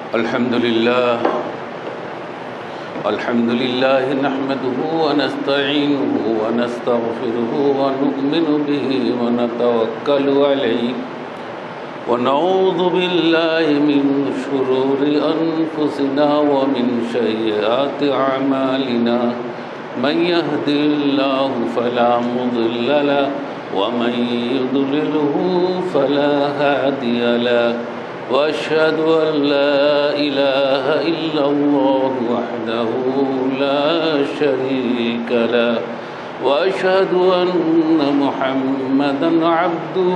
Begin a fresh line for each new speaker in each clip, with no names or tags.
الحمد لله نحمده ونستعينه ونستغفره ونؤمن به ونتوكل عليه ونعوذ بالله من شرور أنفسنا ومن سيئات أعمالنا من يهد الله فلا مضل له ومن يضلله فلا هادي له وأشهد أن لا إله إلا الله وحده لا شريك له وأشهد أن محمدا عبده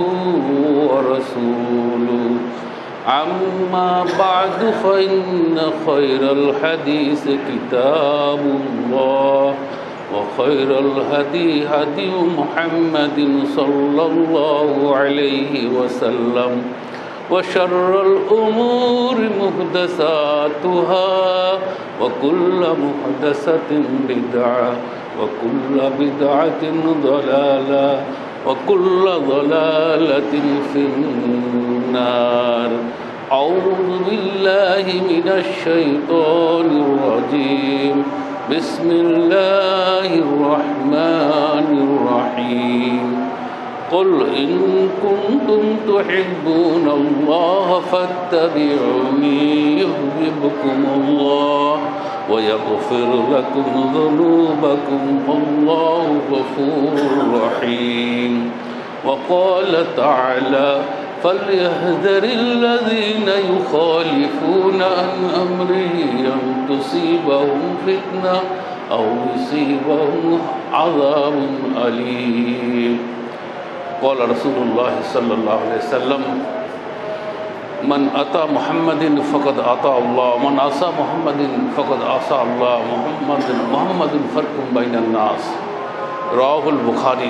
ورسوله أما بعد فإن خير الحديث كتاب الله وخير الهدي هدي محمد صلى الله عليه وسلم وشر الأمور محدثاتها وكل محدثة بدعة وكل بدعة ضلالة وكل ضلالة في النار أعوذ بالله من الشيطان الرجيم بسم الله الرحمن الرحيم قل إن كنتم تحبون الله فاتبعوني يحببكم الله ويغفر لكم ذنوبكم والله غفور رحيم وقال تعالى فليحذر الذين يخالفون عن أمره أن تصيبهم فتنة أو يصيبهم عذاب أليم قال رسول الله صلى الله عليه وسلم من أتى محمد فقد أطاع الله من عصى محمد فقد عصى الله محمد فرق بين الناس رواه البخاري।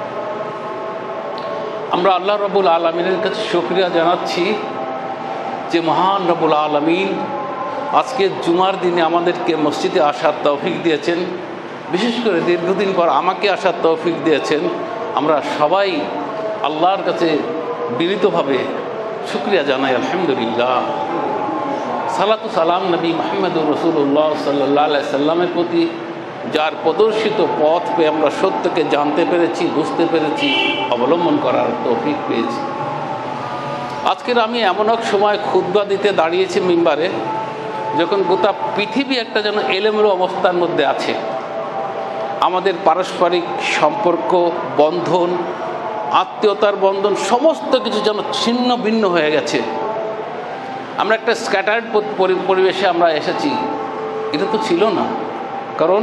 আমরা আল্লাহ রাব্বুল আলামিনের কাছে শুকরিয়া জানাচ্ছি যে মহান রাব্বুল আলামিন আজকে জুমার দিনে আমাদেরকে মসজিদে আসার তৌফিক দিয়েছেন, বিশেষ করে দীর্ঘদিন পর আমাকে আসার তৌফিক দিয়েছেন। আমরা সবাই আল্লাহর কাছে বিনীতভাবে শুকরিয়া জানাই আলহামদুলিল্লাহ। সালাতু সালাম নবী মুহাম্মদুর রাসূলুল্লাহ সাল্লাল্লাহু আলাইহি সাল্লামের প্রতি, যার প্রদর্শিত পথ পেয়ে আমরা সত্যকে জানতে পেরেছি, বুঝতে পেরেছি, অবলম্বন করার তৌফিক পেয়েছি। আজকের আমি এমন এক সময় খুতবা দিতে দাঁড়িয়েছি মিম্বারে, যখন গোটা পৃথিবী একটা যেন এলোমেলো অবস্থার মধ্যে আছে। আমাদের পারস্পরিক সম্পর্ক, বন্ধন, আত্মীয়তার বন্ধন সমস্ত কিছু যেন ছিন্ন ভিন্ন হয়ে গেছে। আমরা একটা স্ক্যাটার্ড পরিবেশে আমরা এসেছি। এটা তো ছিল না, কারণ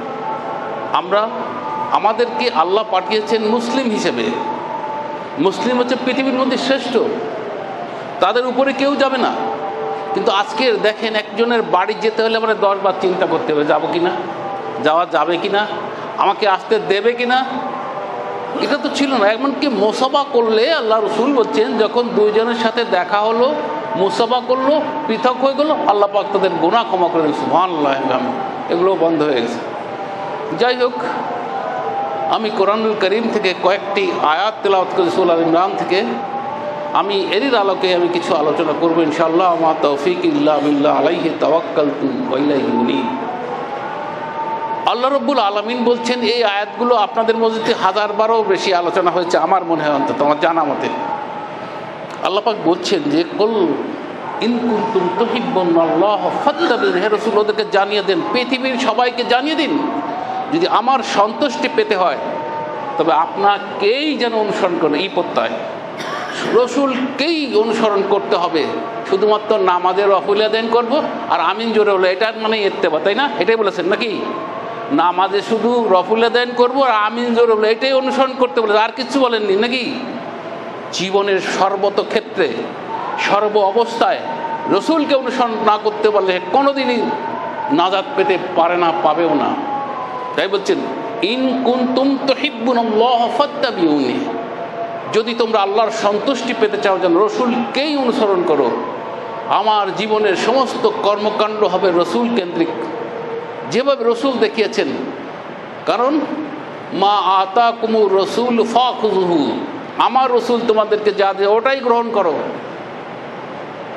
আমাদেরকে আল্লাহ পাঠিয়েছেন মুসলিম হিসেবে। মুসলিম হচ্ছে পৃথিবীর মধ্যে শ্রেষ্ঠ, তাদের উপরে কেউ যাবে না। কিন্তু আজকে দেখেন, একজনের বাড়ি যেতে হলে আমরা 10 বার চিন্তা করতে হবে, যাবো কিনা, যাওয়া যাবে কিনা, আমাকে আসতে দেবে কিনা। এটা তো ছিল না। এমনকি মুসাফা করলে আল্লাহ রসুল বলছেন, যখন দুইজনের সাথে দেখা হলো, মুসাফা করলো, পৃথক হয়ে গেল, আল্লাহ পাক তাদের গুনাহ ক্ষমা করে দিয়েছে। সুবহানাল্লাহ, এগুলো বন্ধ হয়ে গেছে। যাই হোক, আমি কোরআনুল কারীম থেকে কয়েকটি আয়াত তেলাওয়াত করি সূরা আল ইমরান থেকে। আমি এরই আলোকে আমি কিছু আলোচনা করবো ইনশাআল্লাহ। মা তৌফিক ইল্লা বিল্লাহ, আলাইহি তাওয়াক্কালতু ওয়া ইলাইহি উনীব। আল্লাহ রাব্বুল আলামিন বলছেন, এই আয়াতগুলো আপনাদের মধ্যে 1000 বারও বেশি আলোচনা হয়েছে আমার মনে হয়, অন্তত আমার জানা মতে। আল্লাহ পাক বলছেন যে কুল ইন কুনতুম তুহিব্বুনাল্লাহ ফাত্তাবিউনি, হে রাসূল ওদেরকে জানিয়ে দেন, পৃথিবীর সবাইকে জানিয়ে দিন, যদি আমার সন্তুষ্টি পেতে হয় তবে আপনাকেই যেন অনুসরণ করেন। এই প্রত্যয় রসুলকেই অনুসরণ করতে হবে। শুধুমাত্র নামাজের রফুল আদায় করবো আর আমিন জোরে হলো, এটার মানে ইত্তেবা, তাই না? এটাই বলেছেন নাকি? নামাজে শুধু রফুল আদায় করবো আর আমিন জোরে হলো, এটাই অনুসরণ করতে বলে, আর কিছু বলেননি নাকি? জীবনের সর্বত ক্ষেত্রে, সর্ব অবস্থায় রসুলকে অনুসরণ না করতে পারলে কোনোদিনই নাজাত পেতে পারে না, পাবেও না। তাই বলছেন, ইন কুনতুম তুহিব্বুনাল্লাহ ফাত্তাবিউনি, যদি তোমরা আল্লাহর সন্তুষ্টি পেতে চাও যেন রসুলকেই অনুসরণ করো। আমার জীবনের সমস্ত কর্মকাণ্ড হবে রসুল কেন্দ্রিক, যেভাবে রসুল দেখিয়েছেন। কারণ মা আতাকুমুর রসুল ফাখুযুহু, আমার রসুল তোমাদেরকে যা দেয় ওটাই গ্রহণ করো।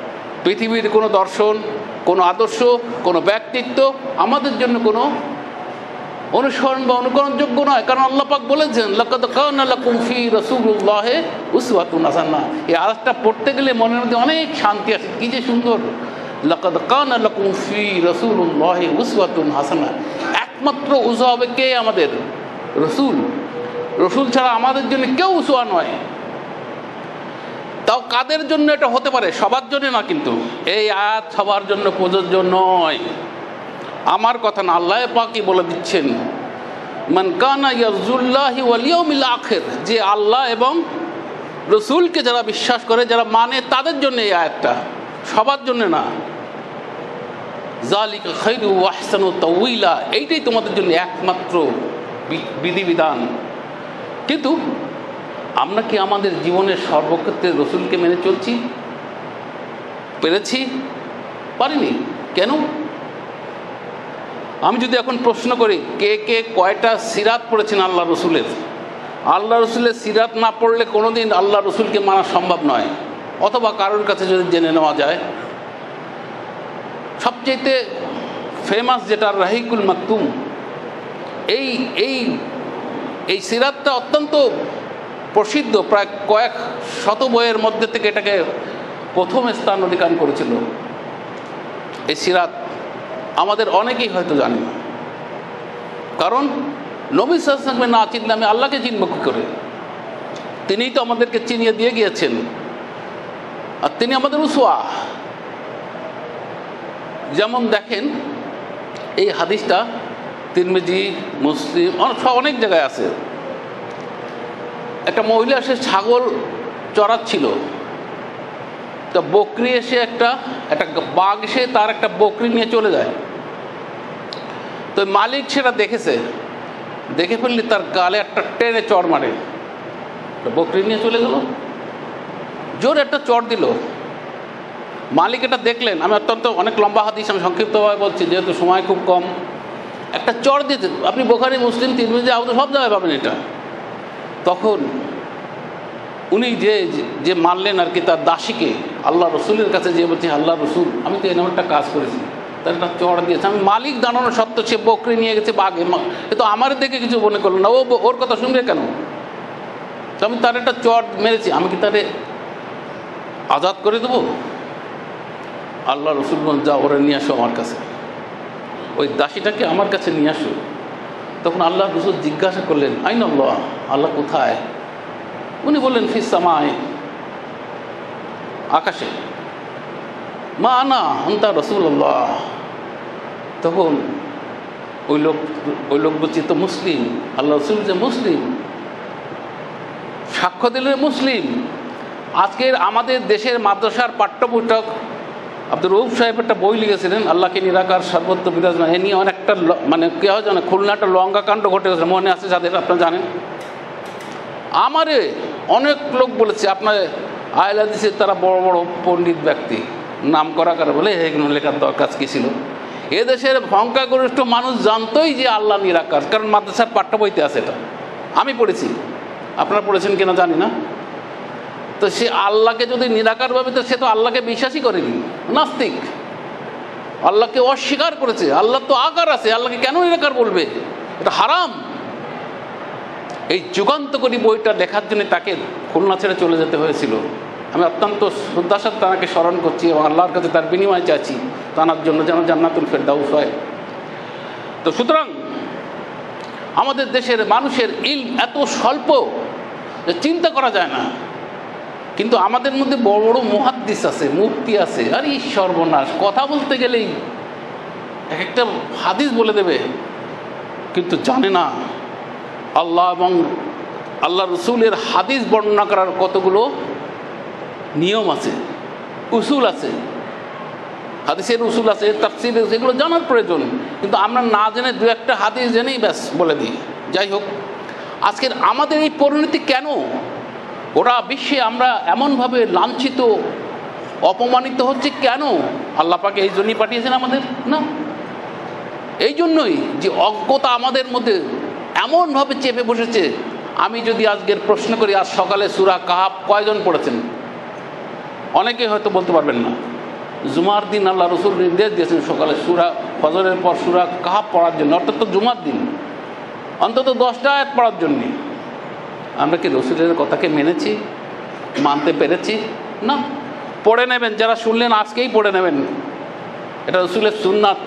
পৃথিবীর কোনো দর্শন, কোনো আদর্শ, কোনো ব্যক্তিত্ব আমাদের জন্য কোনো অনুসরণ বা অনুকরণযোগ্য নয়। কারণ আল্লাহ পাক বলেছেন, লাকাদ কানা লাকুম ফি রাসূলিল্লাহি উসওয়াতুন হাসানাহ। এই আয়াতটা পড়তে গেলে মনের মধ্যে অনেক শান্তি আসে। কি যে সুন্দর! লাকাদ কানা লাকুম ফি রাসূলিল্লাহি উসওয়াতুন হাসানাহ। একমাত্র উসওয়া হবে কে? আমাদের রসুল। রসুল ছাড়া আমাদের জন্য কেউ উসওয়া নয়। তাও কাদের জন্য এটা হতে পারে? সবার জন্য না, কিন্তু এই আয়াত সবার জন্য প্রযোজ্য নয়। আমার কথা না, আল্লাহ পাকই বলে দিচ্ছেন, মান কানা ইয়ারজুল্লাহি ওয়াল ইয়াউমিল আখির, যে আল্লাহ এবং রসুলকে যারা বিশ্বাস করে, যারা মানে, তাদের জন্য এই আয়াতটা, সবার জন্য না। যালিকা খায়রু ওয়া আহসানু তাউইলা, এইটাই তোমাদের জন্য একমাত্র বিধিবিধান। কিন্তু আমরা কি আমাদের জীবনের সর্বক্ষেত্রে রসুলকে মেনে চলছি? পেরেছি? পারিনি। কেন? আমি যদি এখন প্রশ্ন করি, কে কে কয়টা সিরাত পড়েছেন আল্লাহ রসুলের? আল্লাহ রসুলের সিরাত না পড়লে কোনোদিন আল্লাহ রসুলকে মানা সম্ভব নয়। অথবা কারোর কাছে যদি জেনে নেওয়া যায়, সবচেয়ে ফেমাস যেটা রাহিকুল মাকতুম, এই এই এই সিরাতটা অত্যন্ত প্রসিদ্ধ, প্রায় কয়েক শত বইয়ের মধ্যে থেকে এটাকে প্রথম স্থান অধিকার করেছিল। এই সিরাত আমাদের অনেকেই হয়তো জানি না, কারণ নবী সাল্লাল্লাহু আলাইহি ওয়াসাল্লাম না চিনলে আমি আল্লাহকে চিনব কী করে? তিনিই তো আমাদেরকে চিনিয়ে দিয়ে গিয়েছেন, আর তিনি আমাদের উসওয়া। যেমন দেখেন, এই হাদিসটা তিরমিজি, মুসলিম, অনেক জায়গায় আছে। একটা মহিলা এসে ছাগল চড়াচ্ছিল, তা বকরি এসে একটা বাঘ এসে তার একটা বকরি নিয়ে চলে যায়। তো মালিক সেটা দেখেছে, দেখে ফেললে তার গালে একটা টেনে চড় মারে, বকরি নিয়ে চলে গেল, জোর একটা চড় দিল। মালিক এটা দেখলেন। আমি অনেক লম্বা হাদিস, আমি সংক্ষিপ্তভাবে বলছি যেহেতু সময় খুব কম। একটা চড় দিতে, আপনি বুখারী, মুসলিম, তিরমিজি, আবু দাউদ সব জায়গায় পাবেন এটা। তখন উনি যে মানলেন আর কি, তার দাসীকে আল্লাহ রসুলের কাছে যে বলছে, আল্লাহ রসুল, আমি তো এরকম একটা কাজ করেছি, তার একটা চড় দিয়েছে, আমি মালিক দাঁড়ানো সত্ত্বেও সে বকরি নিয়ে গেছে বাঘে, কিন্তু আমার দেখে কিছু মনে করলো না, ওর কথা শুনবে কেন? তো আমি তার একটা চড় মেরেছি, আমি কি তারে আজাদ করে দেবো? আল্লাহ রসুল বলেন, যা ওরা নিয়ে আসো আমার কাছে, ওই দাসীটাকে আমার কাছে নিয়ে আসো। তখন আল্লাহ রসুল জিজ্ঞাসা করলেন, আইন আল্লাহ, আল্লাহ কোথায়? উনি বললেন, ফিস সামায়ে, আকাশে। মা আনা আনতা রাসূলুল্লাহ। তখন ওই লোক বলছে, তো মুসলিম, আল্লাহ রসুল যে মুসলিম, সাক্ষ্য দিলে মুসলিম। আজকের আমাদের দেশের মাদ্রাসার পাঠ্যপুস্তক আব্দুর রউফ সাহেব একটা বই লিখেছিলেন, আল্লাহকে নিরাকার সর্বত্র বিরাজমান। এ নিয়ে অনেকটা মানে কে হয় জানে, খুলনা একটা লঙ্কা কাণ্ড ঘটে গেছে, মনে আছে যাদের, আপনারা জানেন। আমারে অনেক লোক বলেছে, আপনার আহলে হাদিসের তারা বড় বড় পণ্ডিত ব্যক্তি নাম করা করে বলে এগুলো লেখার দরকার কী ছিল? এদেশের সংখ্যাগরিষ্ঠ মানুষ জানতোই যে আল্লাহ নিরাকার, কারণ মাদ্রাসার পাঠ্য বইতে আছে এটা, আমি পড়েছি, আপনারা পড়েছেন কিনা জানি না। তো সে আল্লাহকে যদি নিরাকার ভাবে, তো সে তো আল্লাহকে বিশ্বাসই করেনি, নাস্তিক, আল্লাহকে অস্বীকার করেছে। আল্লাহ তো আকার আছে, আল্লাহকে কেন নিরাকার বলবে? এটা হারাম। এই যুগান্তকারী বইটা লেখার জন্য তাকে খুলনা ছেড়ে চলে যেতে হয়েছিল। আমি অত্যন্ত শ্রদ্ধার সাথে তাকে স্মরণ করছি এবং আল্লাহর কাছে তার বিনিময় চাইছি, তার জন্য যেন জান্নাতুল ফেরদাউস হয়। তো সুতরাং আমাদের দেশের মানুষের ইলম এত স্বল্প যে চিন্তা করা যায় না, কিন্তু আমাদের মধ্যে বড় বড় মুহাদ্দিস আছে, মুফতি আছে, আর এই সর্বনাশ, কথা বলতে গেলেই এক একটা হাদিস বলে দেবে, কিন্তু জানে না আল্লাহ এবং আল্লাহ রসুলের হাদিস বর্ণনা করার কতগুলো নিয়ম আছে, উসুল আছে, হাদিসের উসুল আছে, তাফসীর, এগুলো জানার প্রয়োজন। কিন্তু আমরা না জেনে দু একটা হাদিস জেনেই ব্যাস বলে দিই। যাই হোক, আজকের আমাদের এই পরিণতি কেন? ওরা বিশ্বে আমরা এমনভাবে লাঞ্ছিত, অপমানিত হচ্ছে কেন? আল্লাহ পাক এই জন্যই পাঠিয়েছেন আমাদের না? এই জন্যই যে অজ্ঞতা আমাদের মধ্যে এমনভাবে চেপে বসেছে। আমি যদি আজকের প্রশ্ন করি, আজ সকালে সূরা কাহাফ কয়জন পড়েছেন? অনেকে হয়তো বলতে পারবেন না, জুমার দিন আল্লাহ রসুল নির্দেশ দিয়েছেন সকালে সূরা ফজরের পর সূরা কাহফ পড়ার জন্য, অর্থাৎ তো জুমার দিন অন্তত 10টা আয়াত পড়ার জন্যে। আমরা কি রসুলের কথাকে মেনেছি, মানতে পেরেছি? না। পড়ে নেবেন, যারা শুনলেন আজকেই পড়ে নেবেন, এটা রসুলের সুন্নাত।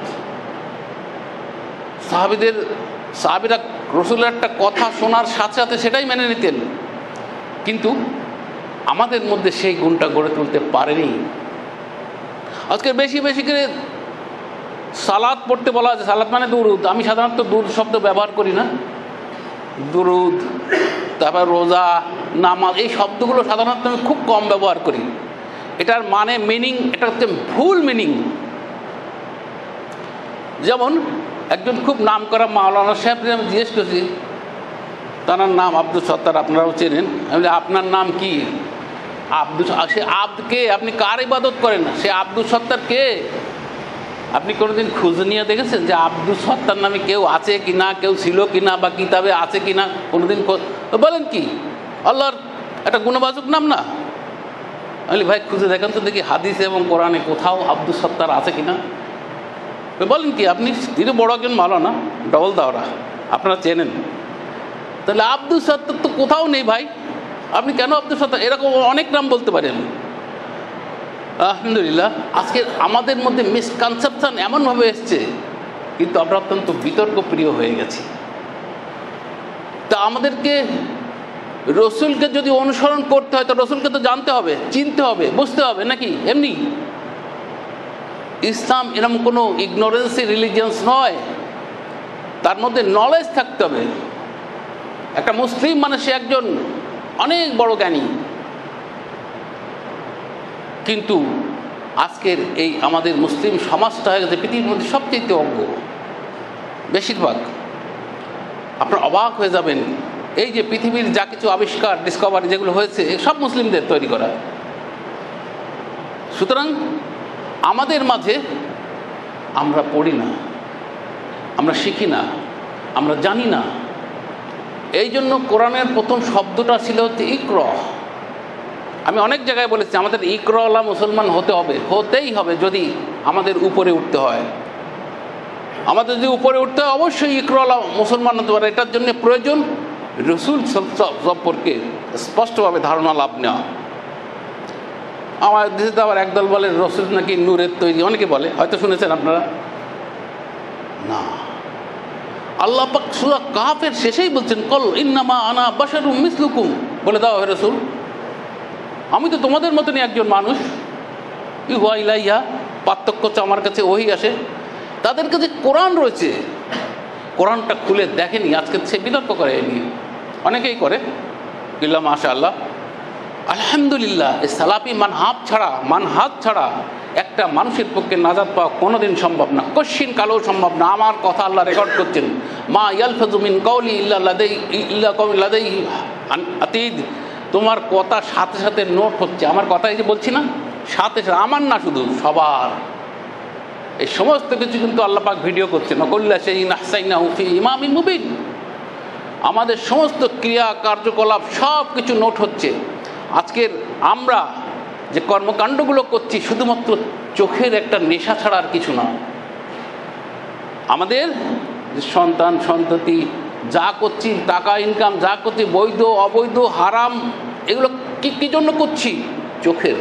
সাহাবীরা রসুলের একটা কথা শোনার সাথে সাথে সেটাই মেনে নিতেন, কিন্তু আমাদের মধ্যে সেই গুণটা গড়ে তুলতে পারেনি। আজকে বেশি বেশি করে সালাত পড়তে বলা আছে। সালাত মানে দুরুদ। আমি সাধারণত দুরুদ শব্দ ব্যবহার করি না। দুরুদ, তারপর রোজা, নামাজ, এই শব্দগুলো সাধারণত আমি খুব কম ব্যবহার করি। এটার মানে মিনিং, এটা হচ্ছে ভুল মিনিং। যেমন একজন খুব নাম করা মাওলানা সাহেবকে আমি জিজ্ঞেস করছি, তার নাম আব্দুল সত্তার, আপনারাও চেনেন। আমি বলি, আপনার নাম কি? সে আব্দকে, আপনি কার ইবাদত করেন? সে আব্দুল সত্তার কে? আপনি কোনোদিন খোঁজ নিয়ে দেখেছেন যে আব্দুল সত্তার নামে কেউ আছে কি না, কেউ ছিল কি না, বা কিতাবে আছে কি না? কোনোদিন বলেন কি আল্লাহর একটা গুণবাচক নাম না? আমি ভাই খুঁজে দেখেন তো দেখি হাদিসে এবং কোরআনে কোথাও আব্দুল সত্তার আছে কি না। বলেন কি, আপনি তিনি বড় একজন মাওলানা, ডবল দাওরা, আপনারা চেনেন, তাহলে আব্দুল সত্তার তো কোথাও নেই ভাই। আপনি কেন আব্দুল সত্তার? এরকম অনেক নাম বলতে পারেন। আলহামদুলিল্লাহ, আজকে আমাদের মধ্যে মিসকনসেপশন এমনভাবে এসছে, কিন্তু আমরা অত্যন্ত বিতর্ক প্রিয় হয়ে গেছি। তা আমাদেরকে রসুলকে যদি অনুসরণ করতে হয়, তো রসুলকে তো জানতে হবে, চিনতে হবে, বুঝতে হবে, নাকি এমনি? ইসলাম এরকম কোনো ইগনোরেন্সি রিলিজিয়ান্স নয়, তার মধ্যে নলেজ থাকতে হবে। একটা মুসলিম মানে সে একজন অনেক বড় জ্ঞানী, কিন্তু আজকের এই আমাদের মুসলিম সমাজটা হয়ে গেছে পৃথিবীর মধ্যে সবচেয়ে অজ্ঞ। বেশিরভাগ আপনার অবাক হয়ে যাবেন, এই যে পৃথিবীর যা কিছু আবিষ্কার, ডিসকভারি যেগুলো হয়েছে, সব মুসলিমদের তৈরি করা। সুতরাং আমাদের মাঝে আমরা পড়ি না, আমরা শিখি না, আমরা জানি না। এই জন্য কোরআনের প্রথম শব্দটা ছিল হচ্ছে ইকরা। আমি অনেক জায়গায় বলেছি আমাদের ইকরাওয়ালা মুসলমান হতে হবে, হতেই হবে। যদি আমাদের উপরে উঠতে হয়, আমাদের যদি উপরে উঠতে হয়, অবশ্যই ইকরাওয়ালা মুসলমান হতে পারে। এটার জন্য প্রয়োজন রসুল সম্পর্কে স্পষ্টভাবে ধারণা লাভ নেওয়া। আমার দেশে আবার একদল বলে রসুল নাকি নূরের তৈরি, অনেকে বলে, হয়তো শুনেছেন আপনারা। না, আল্লাহ পাক সূরা কাহফের শেষেই বলছেন, কল ইন্নামা আনা বাশারুম মিসলুকুম, বলে দাও হে রাসূল, আমি তো তোমাদের মতনই একজন মানুষ। ইউহা ইলাইয়া, পার্থক্য হচ্ছে আমার কাছে ওহী আসে, তাদের কাছে কোরআন রয়েছে। কোরআনটা খুলে দেখেনি, আজকে সে বিতর্ক করে এ নিয়ে, অনেকেই করে। ইল্লা মাশাআল্লাহ, আলহামদুলিল্লাহ। এই সালাফি মানহাজ ছাড়া একটা মানুষের পক্ষে নাজাত পাওয়া কোনোদিন সম্ভব না, কশ্চিন কালেও সম্ভব না। আমার কথা আল্লাহ রেকর্ড করছেন, মা ইয়ালফাযু মিন কাওলি ইল্লা লাদাইহি আতীদ। তোমার কথা সাথে সাথে নোট হচ্ছে। আমার কথা এই যে বলছি না, সাথে সাথে, আমার না শুধু, সবার। এই সমস্ত কিছু কিন্তু আল্লাহ পাক ভিডিও করছেন। ওয়াকুল্লা শাইইন আহসাইনাহু ফি ইমামিন মুবিন। আমাদের সমস্ত ক্রিয়া কার্যকলাপ সব কিছু নোট হচ্ছে। আজকের আমরা যে কর্মকাণ্ডগুলো করছি শুধুমাত্র চোখের একটা নেশা ছাড়া আর কিছু না। আমাদের সন্তান সন্ততি যা করছি, টাকা ইনকাম যা করছি, বৈধ অবৈধ হারাম, এগুলো কি জন্য করছি? চোখের।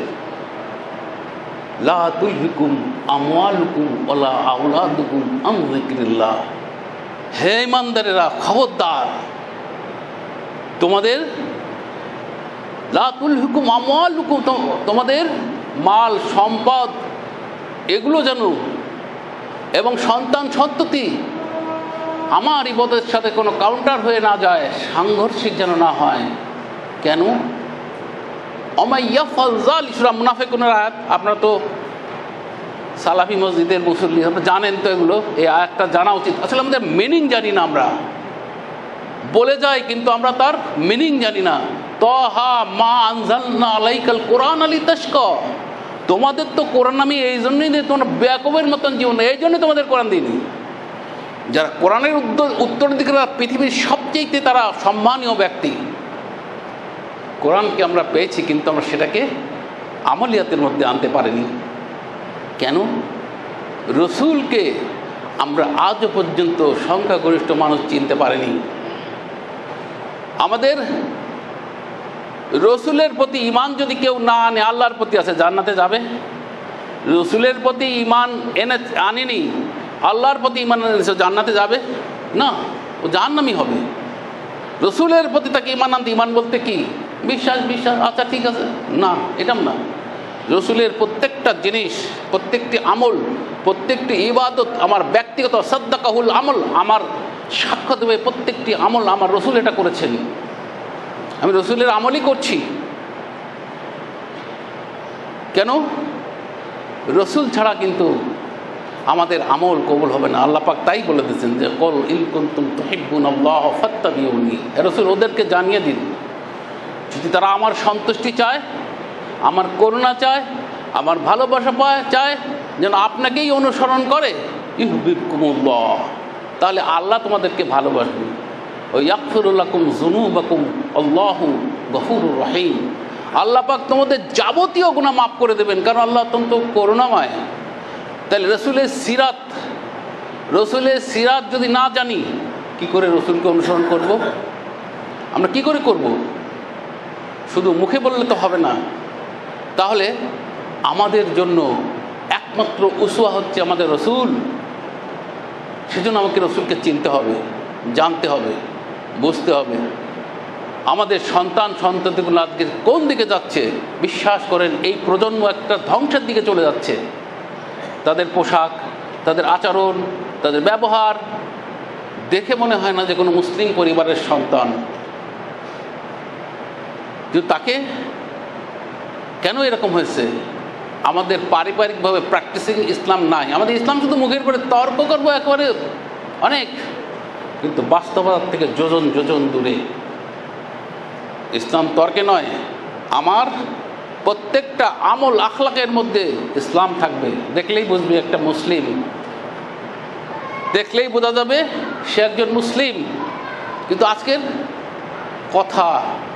লা তুলহিকুম আমওয়ালুকুম ওয়ালা আওলাদুকুম আন যিকরিল্লাহ। হে ইমানদারেরা, খবরদার, তোমাদের লা তুলহিকুম আমওয়ালুকুম, তোমাদের মাল সম্পদ এগুলো যেন, এবং সন্তান সন্ততি আমার ইবাদতের সাথে কোনো কাউন্টার হয়ে না যায়, সাংঘর্ষিক যেন না হয়। কেন? অমাইয়াফাল যালিকা, সূরা মুনাফিকুনের আয়াত। আপনারা তো সালাফি মসজিদের মুসল্লি, আপনারা জানেন তো এগুলো, এই আয়াতটা জানা উচিত। আসলে আমাদের মিনিং জানি না, আমরা বলে যাই কিন্তু আমরা তার মিনিং জানি না। তাহা মা আনজালনা আলাইকাল কোরআন লিতাশকা, তোমাদের তো কোরআন আমি এই জন্যই দিই, তোমরা বেয়াকুবের মতন জীবন, এই জন্যই তোমাদের কোরআন দিইনি। যারা কোরআনের উত্তরাধিকারী পৃথিবীর সবচেয়ে তারা সম্মানীয় ব্যক্তি। কোরআনকে আমরা পেয়েছি, কিন্তু আমরা সেটাকে আমলিয়াতের মধ্যে আনতে পারিনি। কেন? রসুলকে আমরা আজও পর্যন্ত সংখ্যাগরিষ্ঠ মানুষ চিনতে পারেনি। আমাদের রসুলের প্রতি ঈমান যদি কেউ না আনে, আল্লাহর প্রতি আছে, জান্নাতে যাবে? রসুলের প্রতি ঈমান আনেনি, আল্লাহর প্রতি ঈমান এনেছে, জান্নাতে যাবে না, ও জাহান্নামী হবে। রসুলের প্রতি তাকে ঈমান আনতে, ঈমান বলতে কি? বিশ্বাস। আচ্ছা ঠিক আছে, না, এটা না। রসুলের প্রত্যেকটা জিনিস, প্রত্যেকটি আমল, প্রত্যেকটি ইবাদত আমার ব্যক্তিগত, সাদ্দাকাহুল আমল, আমার সাক্ষ্য দেবে প্রত্যেকটি আমল আমার রসুল এটা করেছেন, আমি রসুলের আমলই করছি। কেন? রসুল ছাড়া কিন্তু আমাদের আমল কবুল হবে না। আল্লাহ পাক তাই বলে দিয়েছেন যে কুল ইন কুনতুম তুহিব্বুনাল্লাহ ফাত্তাবিউনি। রসুল ওদেরকে জানিয়ে দিন, যদি তারা আমার সন্তুষ্টি চায়, আমার করুণা চায়, আমার ভালোবাসা চায়, যেন আপনাকেই অনুসরণ করে, ইউহিব্বুকুমুল্লাহ, তাহলে আল্লাহ তোমাদেরকে ভালোবাসবে। ওয়া ইয়াগফিরু লাকুম যুনুবাকুম আল্লাহু গফুরুর রহিম। আল্লাহ পাক তোমাদের যাবতীয় গুনাহ মাফ করে দেবেন, কারণ আল্লাহ অত্যন্ত করুণাময়। তাহলে রসুলের সিরাত যদি না জানি, কি করে রসুলকে অনুসরণ করব? আমরা কি করে করব? শুধু মুখে বললে তো হবে না। তাহলে আমাদের জন্য একমাত্র উসওয়া হচ্ছে আমাদের রসুল। সেজন্য আমাকে রসুলকে চিনতে হবে, জানতে হবে, বুঝতে হবে। আমাদের সন্তানগুলো আজকে কোন দিকে যাচ্ছে বিশ্বাস করেন, এই প্রজন্ম একটা ধ্বংসের দিকে চলে যাচ্ছে। তাদের পোশাক, তাদের আচরণ, তাদের ব্যবহার দেখে মনে হয় না যে কোনো মুসলিম পরিবারের সন্তান। কিন্তু তাকে কেন এরকম হয়েছে? আমাদের পারিবারিকভাবে প্র্যাকটিসিং ইসলাম নাই। আমাদের ইসলাম শুধু মুখের করে তর্ক করবো একেবারে অনেক, কিন্তু বাস্তবতা থেকে যোজন দূরে। ইসলাম তর্কে নয়, আমার প্রত্যেকটা আমল আখলাকের মধ্যে ইসলাম থাকবে। দেখলেই বুঝবে একটা মুসলিম, দেখলেই বোঝা যাবে সে একজন মুসলিম। কিন্তু আজকের কথা,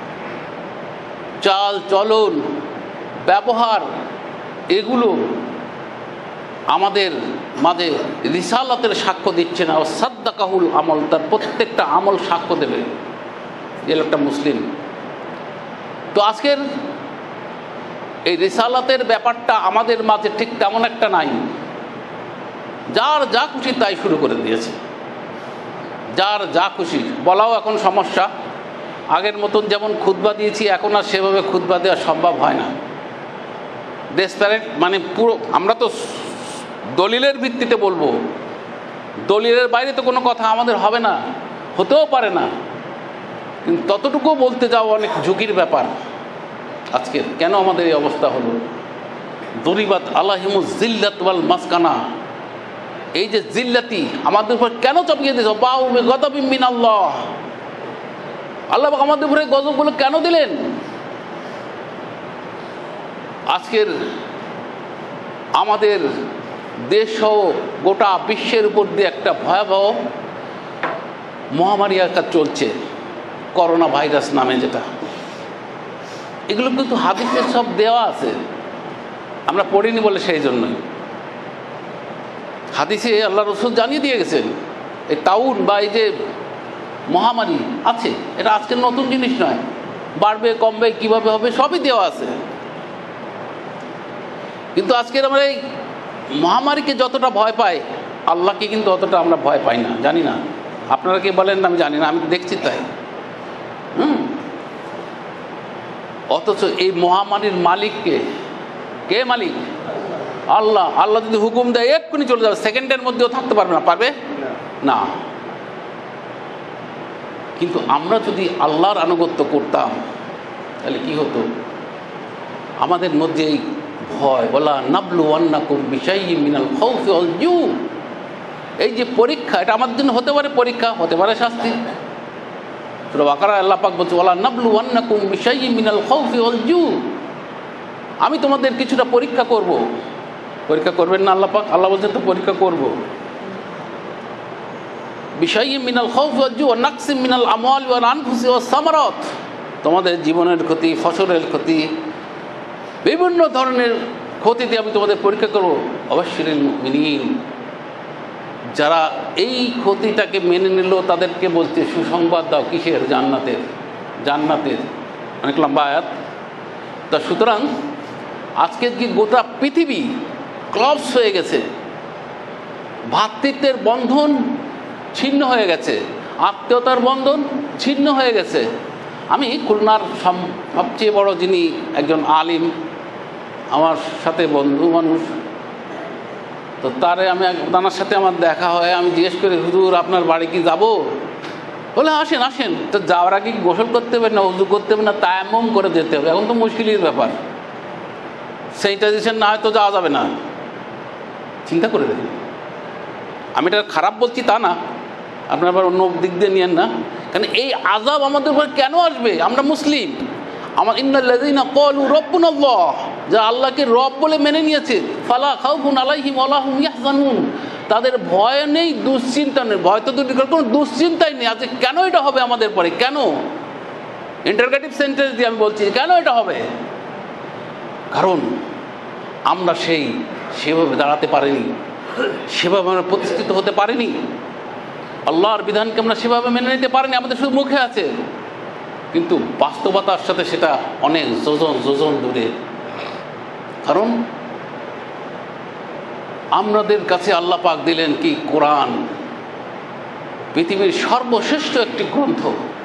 চাল চলন, ব্যবহার, এগুলো আমাদের মাঝে রিসালাতের সাক্ষ্য দিচ্ছে না। ও সাদ্দাকাহুল আমল, তার প্রত্যেকটা আমল সাক্ষ্য দেবে যে লোকটা মুসলিম। তো আজকের এই রিসালাতের ব্যাপারটা আমাদের মাঝে ঠিক তেমন একটা নাই। যার যা খুশি তাই শুরু করে দিয়েছে, যার যা খুশি বলাও এখন সমস্যা। আগের মতন যেমন খুতবা দিয়েছি, এখন আর সেভাবে খুতবা দেওয়া সম্ভব হয় না। ডেসপারেট, মানে পুরো আমরা তো দলিলের ভিত্তিতে বলবো, দলিলের বাইরে তো কোনো কথা আমাদের হবে না, হতেও পারে না। কিন্তু ততটুকুও বলতে যাও অনেক ঝুঁকির ব্যাপার। আজকে কেন আমাদের এই অবস্থা হলো? দরিবাত আলাহিমুজ জিল্লাত ওয়াল মাসকানা, এই যে জিল্লাতি আমাদের উপর কেন চাপিয়ে দিয়েছে? বাউ গদাবিম মিনাল্লাহ, আল্লাহ আমাদের উপরে গজবগুলো কেন দিলেন? আজকের আমাদের দেশ সহ গোটা বিশ্বের উপর দিয়ে একটা ভয়াবহ মহামারী একটা চলছে, করোনা ভাইরাস নামে যেটা। এগুলো কিন্তু হাদিসে সব দেওয়া আছে, আমরা পড়িনি বলে সেই জন্যই। হাদিসে আল্লাহ রসুল জানিয়ে দিয়ে গেছেন এই তাউন বা এই যে মহামারী আছে, এটা আজকের নতুন জিনিস নয়। বাড়বে কমবে কিভাবে হবে সবই দেওয়া আছে। কিন্তু আজকের আমরা এই মহামারীকে যতটা ভয় পাই, আল্লাহকে কিন্তু অতটা আমরা ভয় পাই না। জানি না আপনারা কি বলেন না, আমি জানি না, আমি দেখছি তাই। অথচ এই মহামারীর মালিককে, কে মালিক? আল্লাহ। আল্লাহ যদি হুকুম দেয় এক্ষুনি চলে যাবে, সেকেন্ডের মধ্যেও থাকতে পারবে না, পারবে না। কিন্তু আমরা যদি আল্লাহর আনুগত্য করতাম তাহলে কি হতো? আমাদের মধ্যে এই ভয়, বলা নাবলুওয়ান্নাকুম বিশাইইম মিনাল খাউফি ওয়াল জু, এই যে পরীক্ষা, এটা আমাদের জন্য হতে পারে পরীক্ষা, হতে পারে শাস্তি। সূরা বাকারা আল্লাহ পাক বলছে ওয়ালা নাবলুওয়ান্নাকুম বিশাইইম মিনাল খাউফি ওয়াল জু, আমি তোমাদের কিছুটা পরীক্ষা করব। পরীক্ষা করবেন না আল্লাহ পাক? আল্লাহ বলছেন তো পরীক্ষা করব। বিশাইইম মিনাল খাউফি ওয়াল জু ওয়া নাকসিম মিনাল আমওয়ালি ওয়াল আনফুসি ওয়াস সামারাত, তোমাদের জীবনের ক্ষতি, ফসলের ক্ষতি, বিভিন্ন ধরনের ক্ষতি দিয়ে আমি তোমাদের পরীক্ষা করবো। অবশ্যই মুমিনিন, যারা এই ক্ষতিটাকে মেনে নিল তাদেরকে বলছে সুসংবাদ দাও। কিসের? জান্নাতের। জান্নাতের। অনেক লম্বা আয়াত। তা সুতরাং আজকে কি গোটা পৃথিবী ক্লবস হয়ে গেছে, ভ্রাতৃত্বের বন্ধন ছিন্ন হয়ে গেছে, আত্মীয়তার বন্ধন ছিন্ন হয়ে গেছে। আমি খুলনার সবচেয়ে বড় যিনি একজন আলিম, আমার সাথে বন্ধু মানুষ, তো তার সাথে আমার দেখা হয়। আমি জিজ্ঞেস করি, হুজুর আপনার বাড়ি কি যাব? বলে আসেন আসেন। তো যাওয়ার আগে গোসল করতে হবে না, উজু করতে হবে না, তায়াম্মুম করে যেতে হবে? এখন তো মুশকিলের ব্যাপার, স্যানিটাইজেশন না হয় তো যাওয়া যাবে না। চিন্তা করে দেখুন। আমি এটা খারাপ বলছি তা না, আপনার আবার অন্য দিক দিয়ে নিয়েন না। কারণ এই আযাব আমাদের উপর কেন আসবে? আমরা মুসলিম। আমার ইন্নাল্লাযীনা ক্বালু রাব্বুনাল্লাহ, যা আল্লাহকে রব বলে মেনে নিয়েছে, ফালা খাউফুন আলাইহিম ওয়ালা হুম ইয়াহজানুন, তাদের ভয় নেই, দুশ্চিন্তা নেই। ভয় তো দূরের কথা, কোনো দুশ্চিন্তাই নেই। আজকে কেন এটা হবে আমাদের পরে? কেন? ইন্টারোগেটিভ সেন্টেন্স দিয়ে আমি বলছি কেন এটা হবে। কারণ আমরা সেভাবে দাঁড়াতে পারিনি, সেভাবে আমরা প্রতিষ্ঠিত হতে পারিনি, আল্লাহর বিধানকে আমরা সেভাবে মেনে নিতে পারিনি। আমাদের শুধু মুখে আছে, কিন্তু বাস্তবতার সাথে সেটা অনেক যোজন দূরে। কারণ আমাদের কাছে আল্লাহ পাক দিলেন কি? কোরআন, পৃথিবীর সর্বশ্রেষ্ঠ একটি গ্রন্থ।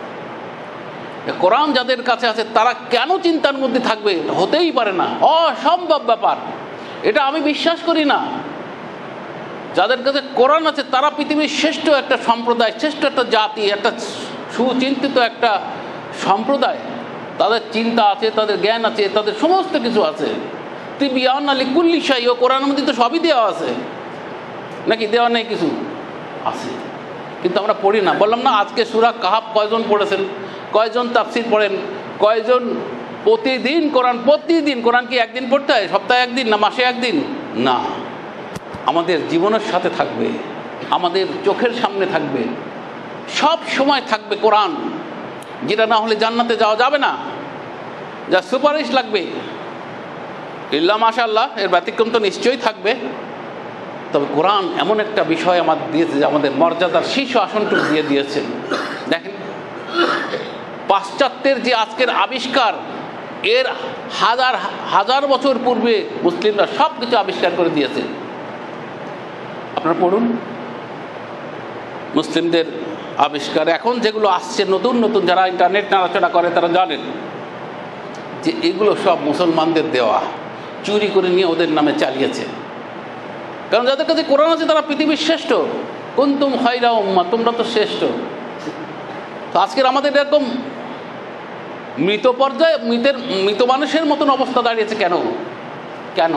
কোরআন যাদের কাছে আছে তারা কেন চিন্তার মধ্যে থাকবে? হতেই পারে না, অসম্ভব ব্যাপার। এটা আমি বিশ্বাস করি না। যাদের কাছে কোরআন আছে তারা পৃথিবীর শ্রেষ্ঠ একটা সম্প্রদায়, শ্রেষ্ঠ একটা জাতি, একটা সুচিন্তিত একটা সম্প্রদায়। তাদের চিন্তা আছে, তাদের জ্ঞান আছে, তাদের সমস্ত কিছু আছে। তিবিয়ান লিকুল্লি শাই, ও কোরআনের মধ্যে তো সবই দেওয়া আছে, নাকি দেওয়া নেই? কিছু আছে, কিন্তু আমরা পড়ি না। বললাম না, আজকে সূরা কাহাফ কয়জন পড়েছেন, কয়জন তাফসির পড়েন, কয়জন প্রতিদিন কোরআন? প্রতিদিন কোরআন কি একদিন পড়তে হয়? সপ্তাহে একদিন না মাসে একদিন? না, আমাদের জীবনের সাথে থাকবে, আমাদের চোখের সামনে থাকবে, সব সময় থাকবে কোরআন। যেটা না হলে জান্নাতে যাওয়া যাবে না, যা সুপারিশ লাগবে। ইল্লা মাশাআল্লাহ, এর ব্যতিক্রম তো নিশ্চয়ই থাকবে। তবে কোরআন এমন একটা বিষয় আমাদের দিয়েছে যে আমাদের মর্যাদার শীর্ষ আসনটুকু দিয়ে দিয়েছে। দেখেন, পাশ্চাত্যের যে আজকের আবিষ্কার, এর হাজার হাজার বছর পূর্বে মুসলিমরা সব কিছু আবিষ্কার করে দিয়েছে। আপনারা পড়ুন মুসলিমদের আবিষ্কার। এখন যেগুলো আসছে নতুন নতুন, যারা ইন্টারনেট নাড়াচাড়া করে তারা জানেন যে এগুলো সব মুসলমানদের দেওয়া, চুরি করে নিয়ে ওদের নামে চালিয়েছে। কারণ যাদের কাছে কোরআন আছে তারা পৃথিবীর শ্রেষ্ঠ। কুনতুম খায়রা উম্মাহ, তোমরা তো শ্রেষ্ঠ। তো আজকের আমাদের এরকম মৃত পর্যায়ে মৃত মানুষের মতন অবস্থা দাঁড়িয়েছে কেন? কেন?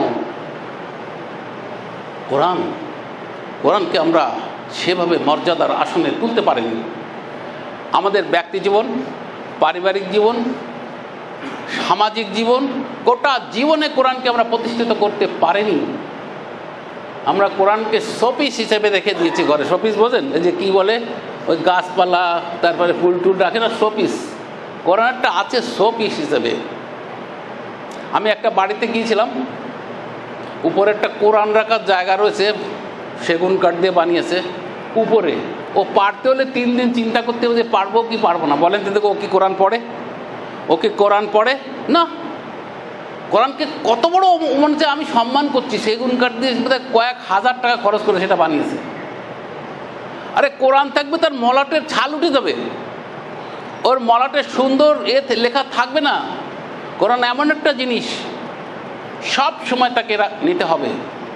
কোরআনকে আমরা সেভাবে মর্যাদার আসনে তুলতে পারিনি। আমাদের ব্যক্তি জীবন, পারিবারিক জীবন, সামাজিক জীবন, গোটা জীবনে কোরআনকে আমরা প্রতিষ্ঠিত করতে পারিনি। আমরা কোরআনকে শোপিস হিসেবে রেখে দিয়েছি ঘরে। শোপিস বোঝেন? এই যে কি বলে, ওই গাছপালা, তারপরে ফুল টুল রাখে না, শোপিস। কোরআনটা আছে শোপিস হিসেবে। আমি একটা বাড়িতে গিয়েছিলাম, উপরে একটা কোরআন রাখার জায়গা রয়েছে, সেগুন কাঠ দিয়ে বানিয়েছে উপরে। ও পারতে হলে 3 দিন চিন্তা করতে হবে যে পারবো কি পারবো না। বলেন তো, ও কি কোরআন পড়ে? ওকে কোরআন পড়ে না। কোরআনকে কত বড় মনে হচ্ছে আমি সম্মান করছি। সেগুন কাঠ দিয়ে কয়েক হাজার টাকা খরচ করে সেটা বানিয়েছে। আরে কোরআন থাকবে, তার মলাটের ছাল উঠে যাবে, ওর মলাটের সুন্দর লেখা থাকবে না। কোরআন এমন একটা জিনিস, সব সময় তাকে নিতে হবে।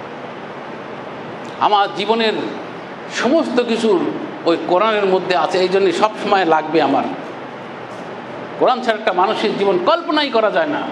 আমার জীবনের সমস্ত কিছুর ওই কোরআনের মধ্যে আছে, এই জন্যই সবসময় লাগবে আমার। কোরআন ছাড়া একটা মানুষের জীবন কল্পনাই করা যায় না।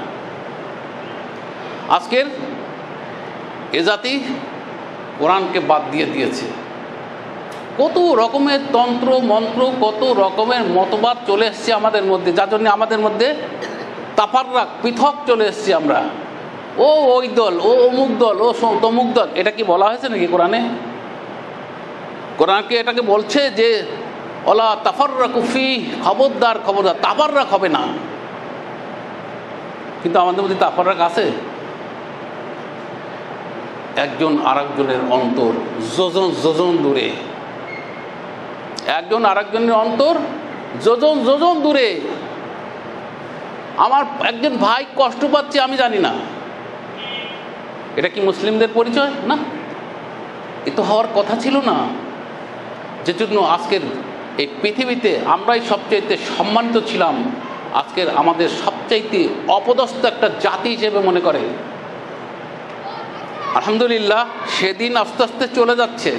আজকের এ জাতি কোরআনকে বাদ দিয়ে দিয়েছে। কত রকমের তন্ত্র মন্ত্র, কত রকমের মতবাদ চলে এসছে আমাদের মধ্যে, যার জন্য আমাদের মধ্যে তাফাররাক, পৃথক চলে এসছি আমরা। ও ওই দল, ও অমুক দল, ও তমুক দল। এটা কি বলা হয়েছে নাকি কোরআনে? কোরআনকে এটাকে বলছে যে ওলা তাফাররাকু ফি, খবরদার খবরদার, তাফাররাক হবে না। কিন্তু আমাদের মধ্যে তাফাররাক আছে। একজন আরেকজনের অন্তর যোজন যোজন দূরে, একজন আরেকজনের অন্তর যোজন যোজন দূরে। আমার একজন ভাই কষ্ট পাচ্ছে, আমি জানি না, এটা কি মুসলিমদের পরিচয়? না, এ তো হওয়ার কথা ছিল না। যে জন্য আজকের এই পৃথিবীতে আমরাই সবচাইতে সম্মানিত ছিলাম, আজকের আমাদের সবচাইতে অপদস্থ একটা জাতি হিসেবে মনে করে। আলহামদুলিল্লাহ, সেদিন আস্তে আস্তে চলে যাচ্ছে।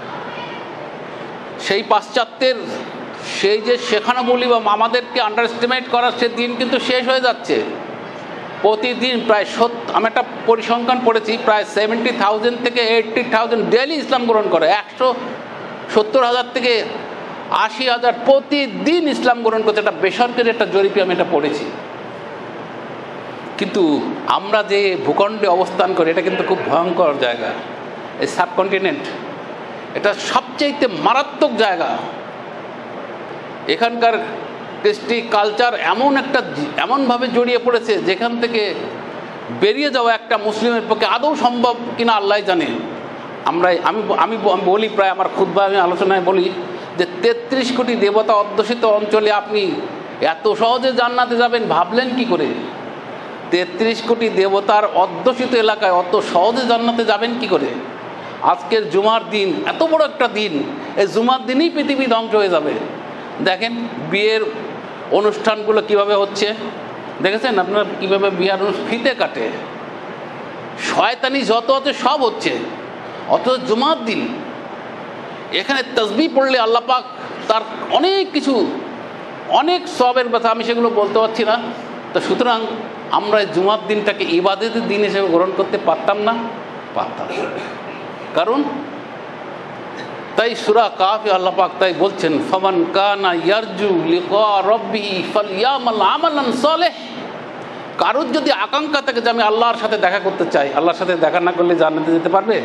সেই পাশ্চাত্যের সেই যে শেখানো বলি বা আমাদেরকে আন্ডারএস্টিমেট করার সে দিন কিন্তু শেষ হয়ে যাচ্ছে। প্রতিদিন প্রায় আমি একটা পরিসংখ্যান পড়েছি, প্রায় 70,000 থেকে 80,000 ডেইলি ইসলাম গ্রহণ করে। 170,000 থেকে 80,000 প্রতিদিন ইসলাম গ্রহণ করছে। একটা বেসরকারি একটা জরিপে আমি এটা পড়েছি। কিন্তু আমরা যে ভূখণ্ডে অবস্থান করি, এটা কিন্তু খুব ভয়ঙ্কর জায়গা। এই সাবকন্টিনেন্ট এটা সবচেয়ে মারাত্মক জায়গা। এখানকার কৃষ্টি কালচার এমনভাবে জড়িয়ে পড়েছে, যেখান থেকে বেরিয়ে যাওয়া একটা মুসলিমের পক্ষে আদৌ সম্ভব কিনা আল্লাহ জানে। আমি বলি, প্রায় আমার খুতবা আমি আলোচনায় বলি যে 33 কোটি দেবতা অধ্যুষিত অঞ্চলে আপনি এত সহজে জান্নাতে যাবেন ভাবলেন কি করে? 33 কোটি দেবতার অধ্যুষিত এলাকায় অত সহজে জান্নাতে যাবেন কি করে? আজকের জুমার দিন এত বড় একটা দিন, এই জুমার দিনই পৃথিবী ধ্বংস হয়ে যাবে। দেখেন বিয়ের অনুষ্ঠানগুলো কিভাবে হচ্ছে, দেখেছেন আপনারা কিভাবে বিয়ের ফিতে কাটে, শয়তানি যত হচ্ছে সব হচ্ছে। অথচ জুমার দিন এখানে তাসবিহ পড়লে আল্লাহ পাক তার অনেক কিছু, অনেক সওয়াবের কথা, আমি সেগুলো বলতে পারছি না। তো সুতরাং আমরা জুমার দিনটাকে ইবাদতের দিন হিসেবে গ্রহণ করতে পারতাম না, পারতাম। কারণ তাই সূরা কাফে আল্লাহ পাক তাই বলছেন, ফামান কানা ইয়ারজু লিকা রাব্বিহি ফালইয়ামাল আমালান সালেহ। কারোর যদি আকাঙ্ক্ষা থাকে যে আমি আল্লাহর সাথে দেখা করতে চাই, আল্লাহর সাথে দেখা না করলে জান্নাতে যেতে পারবে?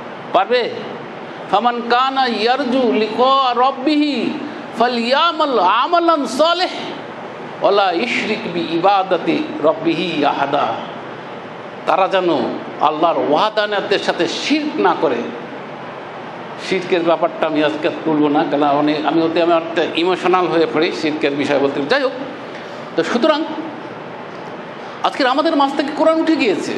ফামান কানা ইয়ারজু লিকা রাব্বিহি ফালইয়ামাল আমালান সালেহ ওয়ালা ইশরিক বিইবাদাতি রাব্বিহি আহাদা। তারা যেন আল্লাহর ওয়াহদানিয়তের সাথে শিরক না করে। শিরকের ব্যাপারটা আমি আজকে তুলব না, কারণ আমি একটা ইমোশনাল হয়ে পড়ি শিরকের বিষয় বলতে। যাই হোক, তো সুতরাং আজকের আমাদের মাঝ থেকে কোরআন উঠে গিয়েছে।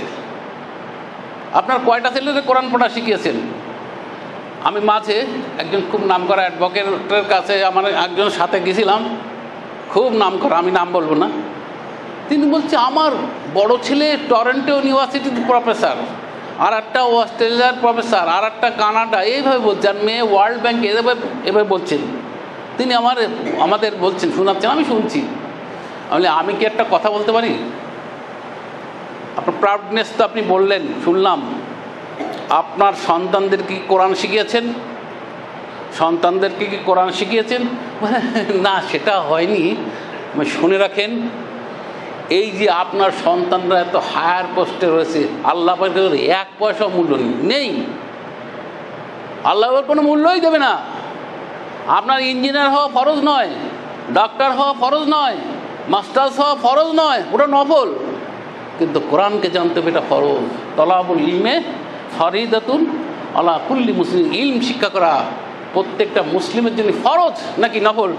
আপনার কয়টা ছেলেদের কোরআন পড়া শিখিয়েছেন? আমি মাঝে একজন খুব নামকরা অ্যাডভোকেটের কাছে আমার একজনের সাথে গেছিলাম, খুব নামকরা, আমি নাম বলবো না। তিনি বলছে আমার বড় ছেলে টরন্টো ইউনিভার্সিটির প্রফেসর, আর একটা অস্ট্রেলিয়ার প্রফেসর, আর একটা কানাডা, এইভাবে বলছে। আর মেয়ে ওয়ার্ল্ড ব্যাংক এভাবে বলছেন। তিনি আমাদের বলছেন, শোনাচ্ছেন, আমি শুনছি। আমি কি একটা কথা বলতে পারি? আপনার প্রাউডনেস তো আপনি বললেন, শুনলাম। আপনার সন্তানদেরকে কি কোরআন শিখিয়েছেন? সন্তানদেরকে কি কোরআন শিখিয়েছেন? না, সেটা হয়নি। শুনে রাখেন, এই যে আপনার সন্তানরা এত হায়ার পোস্টে রয়েছে, আল্লাহ পাকের 1 পয়সা মূল্য নেই। আল্লাহ কোনো মূল্যই দেবে না। আপনার ইঞ্জিনিয়ার হওয়া ফরজ নয়, ডাক্তার হওয়া ফরজ নয়, মাস্টার্স হওয়া ফরজ নয়, ওটা নফল। কিন্তু কোরআনকে জানতে হবে, এটা ফরজ। তলাবুল ইলমে ফরিদাতুন আলা কুল্লি মুসলিম। ইলম শিক্ষা করা প্রত্যেকটা মুসলিমের জন্য ফরজ নাকি নফল?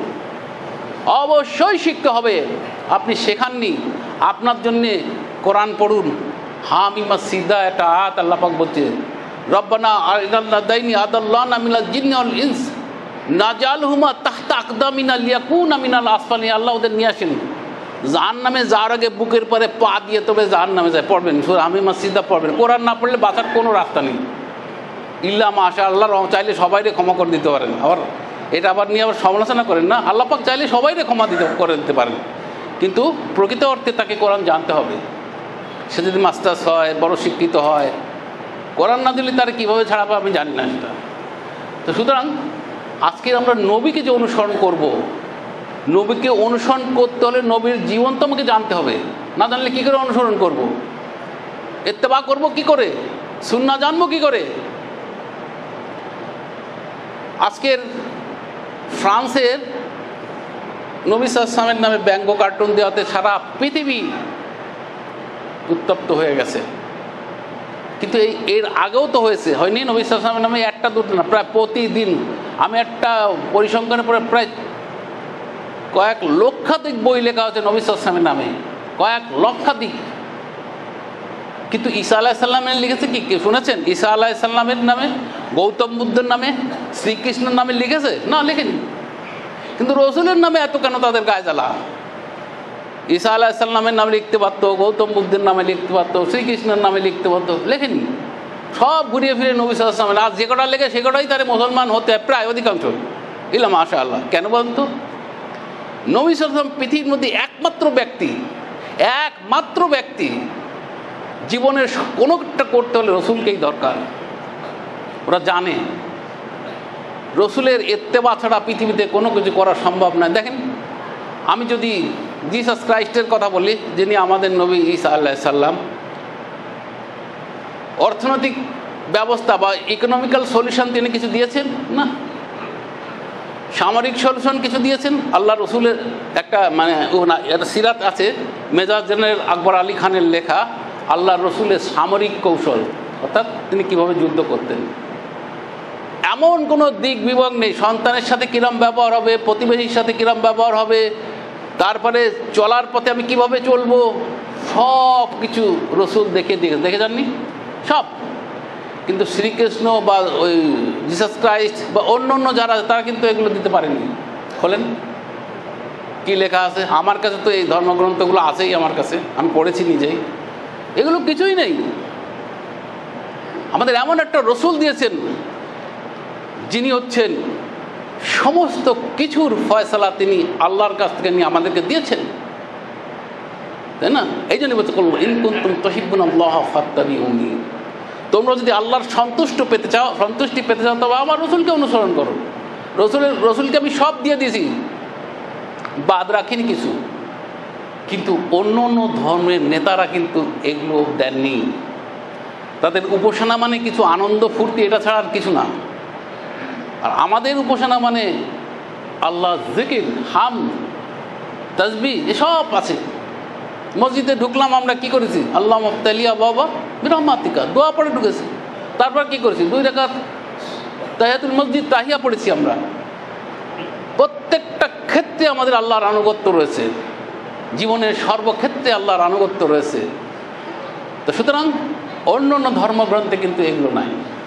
অবশ্যই শিখতে হবে। আপনি শেখাননি, আপনার জন্যে কোরআন পড়ুন। হামিমা সিদা একটা আয়াত আল্লাহ পাক বলছে, রব্বানা আরিনাল্লাদাইনি আদাল্লানা মিনাল জিন্নি ওয়াল ইনস নাজালহুমা তাহতা আকদামিনা লিয়াকুনা মিনাল আসফালিন। আল্লাহ ওদের নিয়ে আসেন জাহান্নামে যাওয়ার আগে বুকের পরে পা দিয়ে তবে জাহান্নামে যায়। পড়বেন সূরা হামিমা সিদা পড়বেন। কোরআন না পড়লে বাঁচার কোনো রাস্তা নেই। ইল্লা মাশা আল্লাহ, চাইলে সবাইরে ক্ষমা করে দিতে পারেন। এটা আবার নিয়ে সমালোচনা করেন না। আল্লাহ পাক চাইলে সবাইরে ক্ষমা করে দিতে পারেন, কিন্তু প্রকৃত অর্থে তাকে কোরআন জানতে হবে। সে যদি মাস্টার্স হয়, বড় শিক্ষিত হয়, কোরআন না দিলে তারা কীভাবে ছাড়াবো আমি জানি না সেটা। তো সুতরাং আজকে আমরা নবীকে যে অনুসরণ করব, নবীকে অনুসরণ করতে হলে নবীর জীবন তো আমাকে জানতে হবে। না জানলে কী করে অনুসরণ করব? ইত্তেবা করব কি করে? সুন্নাহ জানবো কি করে? আজকের ফ্রান্সের নবী সাল্লাল্লাহু আলাইহি ওয়াসাল্লামের নামে ব্যঙ্গ কার্টুন দেওয়াতে সারা পৃথিবী উত্তপ্ত হয়ে গেছে। কিন্তু এর আগেও তো হয়নি নবী সাল্লাল্লাহু আলাইহি ওয়াসাল্লামের নামে একটা দুটো না, প্রায় প্রতিদিন আমি একটা পরিসংখ্যানের পরে প্রায় কয়েক লক্ষাধিক বই লেখা হচ্ছে নবী সাল্লাল্লাহু আলাইহি ওয়াসাল্লামের নামে, কয়েক লক্ষাধিক। কিন্তু ঈসা আলাইহিস সালামের লিখেছে কি কেউ শুনেছেন? ঈসা আলাইহিস সালামের নামে, গৌতম বুদ্ধের নামে, শ্রীকৃষ্ণের নামে লিখেছে? না, লেখেনি। কিন্তু রসুলের নামে এত কেন তাদের গায়ে জ্বালা? ঈসা আলাইহিস সালামের নামে লিখতে পারতো, গৌতম বুদ্ধের নামে লিখতে পারতো, শ্রীকৃষ্ণের নামে লিখতে পারতো, লেখেনি। সব ঘুরিয়ে ফিরে নবী সাল্লাল্লাহু আলাইহি ওয়াসাল্লাম, আর যে কটা লেখে সে কটাই তার মুসলমান হতে হয় প্রায় অধিকাংশ। ইলা মাশাআল্লাহ। কেন বলুন তো? নবী সাল্লাল্লাহু আলাইহি ওয়াসাল্লাম পৃথিবীর মধ্যে একমাত্র ব্যক্তি জীবনের কোনোটা করতে হলে রসুলকেই দরকার। ওরা জানে রসুলের ইত্তেবা ছাড়া পৃথিবীতে কোনো কিছু করা সম্ভব নয়। দেখেন, আমি যদি জিসাস ক্রাইস্টের কথা বলি, যিনি আমাদের নবী ঈসা আলাইহিস সালাম, অর্থনৈতিক ব্যবস্থা বা ইকোনমিক্যাল সলিউশন তিনি কিছু দিয়েছেন? না। সামরিক সলিউশন কিছু দিয়েছেন? আল্লাহ রসুলের একটা একটা সিরাত আছে, মেজর জেনারেল আকবর আলী খানের লেখা, আল্লাহ রসুলের সামরিক কৌশল, অর্থাৎ তিনি কিভাবে যুদ্ধ করতেন। এমন কোনো দিক বিভাগ নেই, সন্তানের সাথে কিরম ব্যবহার হবে, প্রতিবেশীর সাথে কিরম ব্যবহার হবে, তারপরে চলার পথে আমি কিভাবে চলবো, সব কিছু রসুল দেখে যাননি সব। কিন্তু শ্রীকৃষ্ণ বা ওই জিসাস ক্রাইস্ট বা অন্য যারা, তারা কিন্তু এগুলো দিতে পারেনি। খোলেন কি লেখা আছে। আমার কাছে তো এই ধর্মগ্রন্থগুলো আছেই, আমার কাছে, আমি পড়েছি নিজেই। এগুলো কিছুই নেই। আমাদের এমন একটা রসুল দিয়েছেন যিনি হচ্ছেন সমস্ত কিছুর ফয়সালা তিনি আল্লাহর কাছ থেকে নিয়ে আমাদেরকে দিয়েছেন, তাই না? এই জন্য বলতে করবো, ইন কুনতুম তুহিব্বুনাল্লাহ ফাত্তাবিউনি, তোমরা যদি আল্লাহর সন্তুষ্টি পেতে চাও তবে আমার রসুলকে অনুসরণ করো। রসুলকে আমি সব দিয়ে দিয়েছি, বাদ রাখিনি কিছু। কিন্তু অন্য ধর্মের নেতারা কিন্তু এগুলো দেননি। তাদের উপাসনা মানে কিছু আনন্দ ফুর্তি, এটা ছাড়া আর কিছু না। আর আমাদের উপাসনা মানে আল্লাহ জিকির, হাম, তাসবিহ, এসব আছে। মসজিদে ঢুকলাম, আমরা কি করেছি? আল্লাহ মুবতালিয়া বাবা বিরহমাতিকা, দোয়া পড়ে ঢুকেছি। তারপর কি করেছি? 2 রাকাত তাহিয়াতুল মসজিদ, তাহিয়া পড়েছি আমরা। প্রত্যেকটা ক্ষেত্রে আমাদের আল্লাহর আনুগত্য রয়েছে, জীবনের সর্বক্ষেত্রে আল্লাহর আনুগত্য রয়েছে। তো সুতরাং অন্য ধর্মগ্রন্থে কিন্তু এগুলো নাই।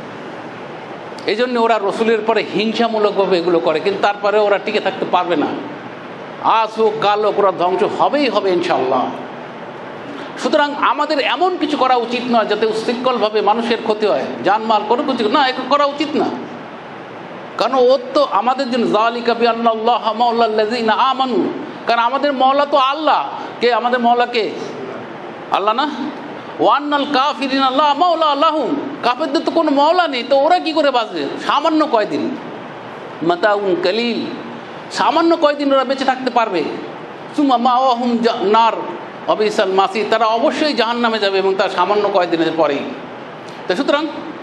এই জন্য ওরা রসুলের পরে হিংসামূলকভাবে এগুলো করে, কিন্তু তারপরে ওরা টিকে থাকতে পারবে না। আজ হোক কাল হোক, ওরা ধ্বংস হবেই হবে ইনশাআল্লাহ। সুতরাং আমাদের এমন কিছু করা উচিত নয় যাতে উশৃঙ্খলভাবে মানুষের ক্ষতি হয়, জানমাল কোনো কিছু না, এগুলো করা উচিত না। কারণ ওর তো আমাদের জন্য যালিকা বিআন্নাল্লাহা মাওলাল্লাযিনা আমানু, কারণ আমাদের মওলা তো আল্লাহ। কে আমাদের মওলা? কে? আল্লাহ না? ওয়ান্নাল কাফিরিনা লা মাওলা লাহুম, কাফেরদের তো কোনো মওলা নেই, তো ওরা কি করে বাঁচবে? সামান্য কয়দিন, মাতাউন কালিল, সামান্য কয়দিন ওরা বেঁচে থাকতে পারবে। সুম্মা মাওয়াহুম নার অবিসাল মাসি, তারা অবশ্যই জাহান্নামে যাবে, এবং তার সামান্য কয়দিনের পরেই। তো সুতরাং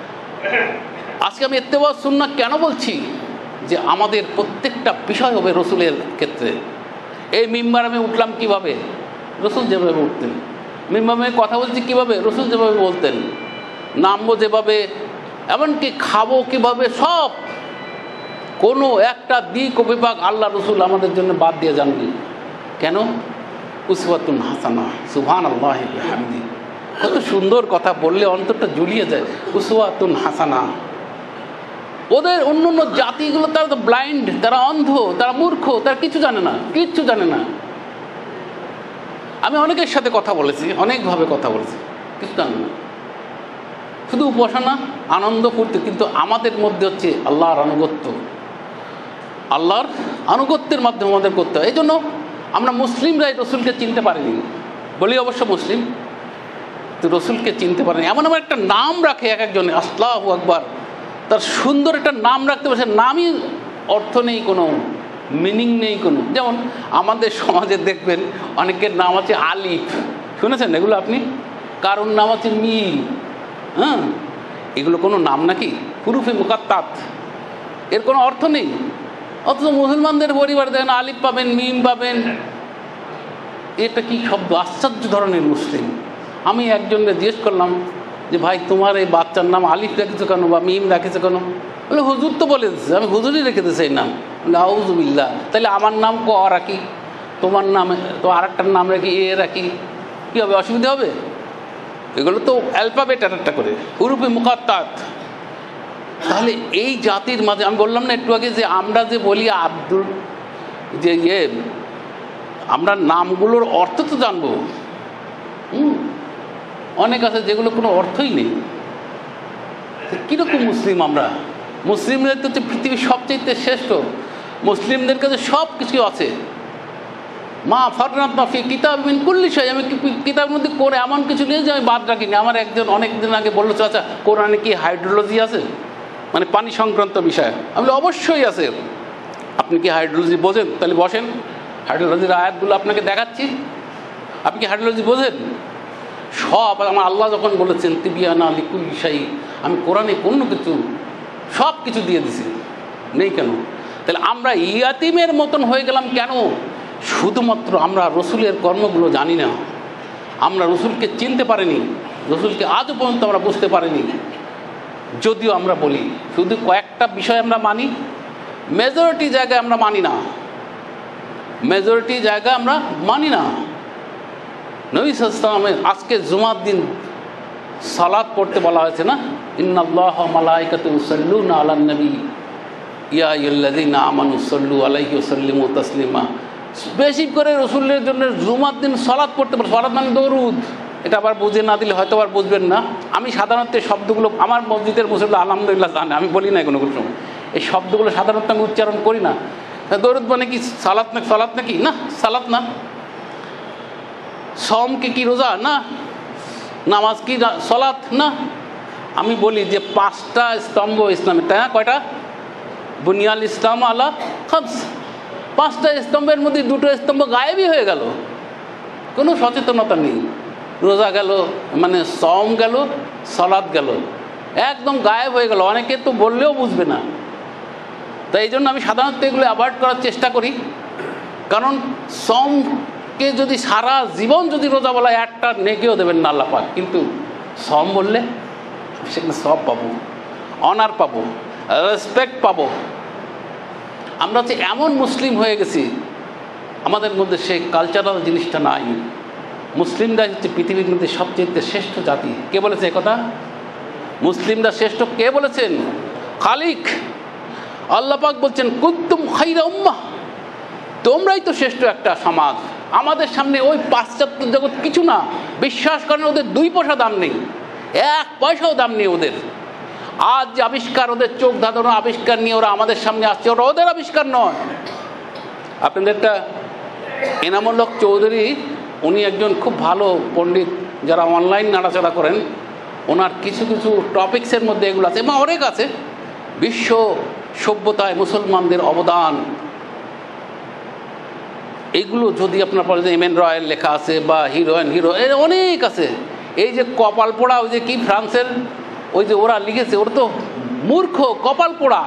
আজকে আমি ইত্তেবা সুন্নাহ কেন বলছি, যে আমাদের প্রত্যেকটা বিষয় হবে রসুলের ক্ষেত্রে। এই মিম্বার আমি উঠলাম কিভাবে? রসুল যেভাবে উঠতেন। মিম্বারে কথা বলছি কিভাবে? রসুল যেভাবে বলতেন। নামবো যেভাবে, এমনকি খাবো কিভাবে, সব কোনো একটা দিক ও বিভাগ আল্লাহ রসুল আমাদের জন্য বাদ দিয়ে যাননি। কেন? উসওয়াতুন হাসানা, সুবহানাল্লাহি ওয়া বিহামদিহি। কত সুন্দর কথা বললে অন্তরটা জুড়িয়ে যায়। উসওয়াতুন হাসানা। ওদের অন্য জাতিগুলো তারা তো ব্লাইন্ড, তারা অন্ধ, তারা মূর্খ, তারা কিচ্ছু জানে না। আমি অনেকের সাথে কথা বলেছি, অনেকভাবে কথা বলেছি, কিছু জানে না, শুধু উপাসনা, আনন্দ ফুর্তি। কিন্তু আমাদের মধ্যে হচ্ছে আল্লাহর আনুগত্যের মাধ্যমে আমাদের করতে হয়। এই জন্য আমরা মুসলিমরাই রসুলকে চিনতে পারিনি, বলি অবশ্য মুসলিম, তো রসুলকে চিনতে পারিনি। এমন একটা নাম রাখে এক একজনে, আল্লাহু আকবার, তার সুন্দর একটা নাম রাখতে পারছে, নামই অর্থ নেই, কোনো মিনিং নেই কোনো। যেমন আমাদের সমাজে দেখবেন অনেকের নাম আছে আলিফ, শুনেছেন এগুলো আপনি? কারোর নাম আছে মিম, হ্যাঁ, এগুলো কোনো নাম নাকি? হুরুফে মুকাত্তাত, এর কোনো অর্থ নেই। অথচ মুসলমানদের পরিবারে দেখেন আলিফ পাবেন, মিম পাবেন। এটা কি শব্দ? আশ্চর্য ধরনের মুসলিম। আমি একজনকে জিজ্ঞেস করলাম, যে ভাই তোমার এই বাচ্চার নাম আলিফ রেখেছো কেন বা মিম রেখেছো কেন? বলে হুজুর তো বলে দিচ্ছে, আমি হুজুরই রেখে দিয়েছি এই নাম। বলে আউযুবিল্লাহ, তাহলে আমার নাম ক রাখি, তোমার নামে তো আর একটার নাম রাখি এ রাখি, কী হবে, অসুবিধা হবে? এগুলো তো অ্যালফাবেট একটা করে, হুরুফে মুকাত্তাত। তাহলে এই জাতির মাঝে আমি বললাম না একটু আগে যে আমরা যে বলি আব্দুল, যে আমরা নামগুলোর অর্থ তো জানবো। অনেক আছে যেগুলো কোনো অর্থই নেই। কীরকম মুসলিম আমরা? মুসলিমদের তো হচ্ছে পৃথিবীর সবচেয়ে শ্রেষ্ঠ। মুসলিমদের কাছে সব কিছু আছে। মা ফাররাতনা ফি কিতাব মিন কুল্লি শাই, আমি কিতাবের মধ্যে করে এমন কিছু নিয়ে যে আমি বাদ রাখিনি। আমার একজন অনেক দিন আগে বললো, আচ্ছা কোরআনে কি হাইড্রোলজি আছে, মানে পানি সংক্রান্ত বিষয়? আমি বলি অবশ্যই আছে। আপনি কি হাইড্রোলজি বোঝেন? তাহলে বসেন, হাইড্রোলজির আয়াতগুলো আপনাকে দেখাচ্ছি। আপনি কি হাইড্রোলজি বোঝেন? সব আমার আল্লাহ যখন বলেছেন তিবিয়ানা লিকুল্লি শাই, আমি কোরআনে কোনো কিছু সব কিছু দিয়ে দিছি, নেই কেন? তাহলে আমরা ইয়াতিমের মতন হয়ে গেলাম কেন? শুধুমাত্র আমরা রসুলের কর্মগুলো জানি না, আমরা রসুলকে চিনতে পারিনি, রসুলকে আজও পর্যন্ত আমরা বুঝতে পারিনি। যদিও আমরা বলি শুধু কয়েকটা বিষয় আমরা মানি, মেজরিটি জায়গায় আমরা মানি না, মেজরিটি জায়গায় আমরা মানি না। নবী সাল্লাল্লাহু আলাইহি ওয়াসাল্লামের আজকে জুমার দিন সালাত পড়তে বলা হয়েছে না, ইন্নাল্লাহ ওয়া মালাইকাতুহু ইউসাল্লুনা আলান নবী ইয়া আইয়ুহাল্লাযীনা আমানু সাল্লু আলাইহি ওয়া সাল্লিমু তাসলিমা। বেশি করে রসুলের জন্য জুমার দিন সালাত পড়তে পারে। সালাত মানে দরুদ। এটা আবার বুঝে না দিলে হয়তো আবার বুঝবেন না। আমি সাধারণত এই শব্দগুলো আমার মসজিদের মুসল্লি আলহামদুলিল্লাহ জানে, আমি বলি না কোনো সময় এই শব্দগুলো সাধারণত আমি উচ্চারণ করি না। দরুদ মানে কি সালাত না? সালাত নাকি না, সালাত না। সমকে কি রোজা না, নামাজ কি সালাত না। আমি বলি যে 5টা স্তম্ভ ইসলামের, তাই না? কয়টা? বুনিয়াল ইসলাম আলা খামস। 5টা স্তম্ভের মধ্যে 2টো স্তম্ভ গায়েবই হয়ে গেল, কোনো সচেতনতা নেই। রোজা গেল, মানে সম গেল, সালাত গেল, একদম গায়েব হয়ে গেল। অনেকে তো বললেও বুঝবে না। তাই এই জন্য আমি সাধারণত এগুলো অ্যাভয়েড করার চেষ্টা করি। কারণ সমকে যদি সারা জীবন যদি রোজা বলা, একটা নেকিও দেবেন না আল্লাহ পাক, কিন্তু সম বললে সেখানে সব পাবো, অনার পাবো, রেসপেক্ট পাবো। আমরা হচ্ছে এমন মুসলিম হয়ে গেছি, আমাদের মধ্যে সেই কালচারাল জিনিসটা নাই। মুসলিমরা হচ্ছে পৃথিবীর মধ্যে সবচেয়ে শ্রেষ্ঠ জাতি। কে বলেছে একথা? মুসলিমরা শ্রেষ্ঠ কে বলেছেন? খালিক আল্লাহ পাক বলছেন কুনতুম খায়রা উম্মাহ, তোমরাই তো শ্রেষ্ঠ একটা সমাজ। আমাদের সামনে ওই পাশ্চাত্য জগৎ কিছু না। বিশ্বাস করেন ওদের 2 পয়সা দাম নেই, 1 পয়সাও দাম নেই ওদের। আজ যে আবিষ্কার, ওদের চোখ ধাঁধানো আবিষ্কার নিয়ে ওরা আমাদের সামনে আসছে, ওরা ওদের আবিষ্কার নয়। আপনাদের একটা এনামুল হক চৌধুরী, উনি একজন খুব ভালো পণ্ডিত, যারা অনলাইন নাড়াচাড়া করেন, ওনার কিছু কিছু টপিক্সের মধ্যে এগুলো আছে এবং অনেক আছে। বিশ্ব সভ্যতায় মুসলমানদের অবদান, এইগুলো যদি আপনার পরে যে এমএন রয়ের লেখা আছে বা হিরো অ্যান্ড হিরো, এর অনেক আছে। এই যে কপাল পোড়া, ওই যে কি ফ্রান্সের ওই যে ওরা লিখেছে, ওরা তো মূর্খ, কপাল পোড়া।